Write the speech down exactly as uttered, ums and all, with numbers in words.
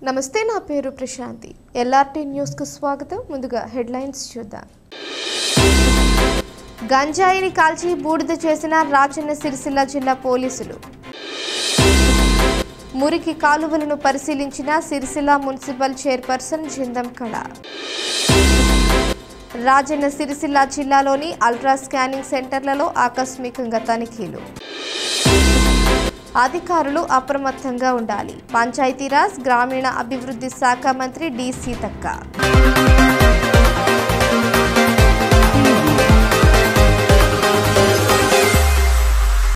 నమస్తే, నా పేరు ప్రశాంతి. ఎల్ఆర్టీ న్యూస్ కు స్వాగతం. ముందుగా హెడ్లైన్స్ చూద్దాం. గంజాయిని కాల్చి బూడిద చేసిన రాజన్న సిరిసిల్ల జిల్లా పోలీసులు. మురికి కాలువలను పరిశీలించిన సిరిసిల్ల మున్సిపల్ చైర్పర్సన్ జిందం కళ. రాజన్న సిరిసిల్ల జిల్లాలోని అల్ట్రా స్కానింగ్ సెంటర్లలో ఆకస్మికంగా తనిఖీలు. అధికారులు అప్రమత్తంగా ఉండాలి. పంచాయతీరాజ్ గ్రామీణ అభివృద్ధి శాఖ మంత్రి డి సీతక్క.